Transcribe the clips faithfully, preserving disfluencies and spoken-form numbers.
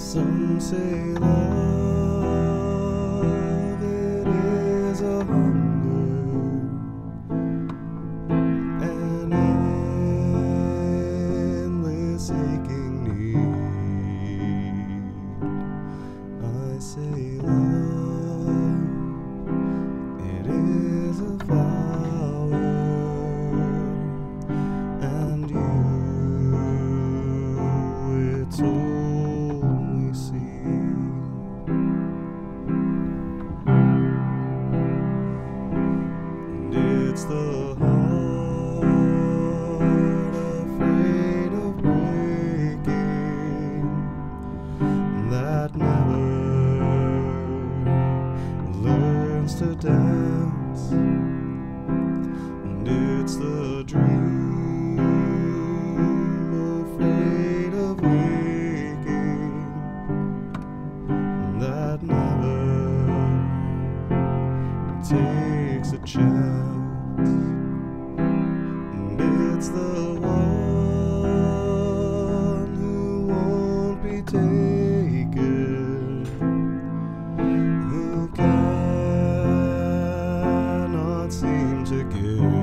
Some say love, it is a hunger, an endless aching need. I say love, it is a flower, and you, it's only seed. And it's the heart afraid of breaking that never learns to dance. And it's the dream afraid of waking that never takes a chance. And it's the one who won't be taken, who cannot seem to give.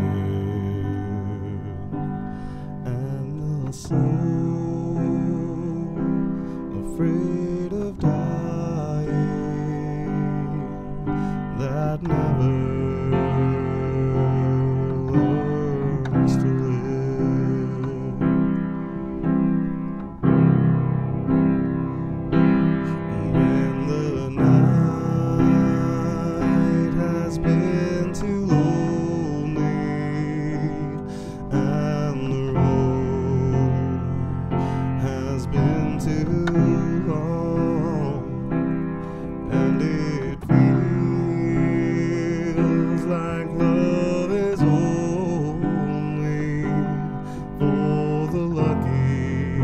And the soul afraid of dying that never learns to live. When the night has been too lonely and the road has been too long, and it feels like love is only for the lucky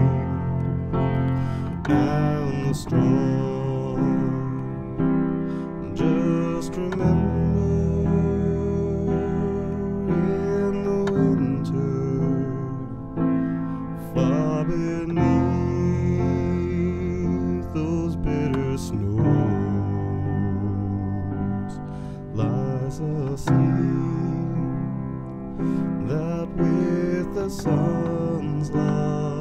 and the strong. Just remember, in the winter, far beneath those bitter snows, lies a sea that with the sun's light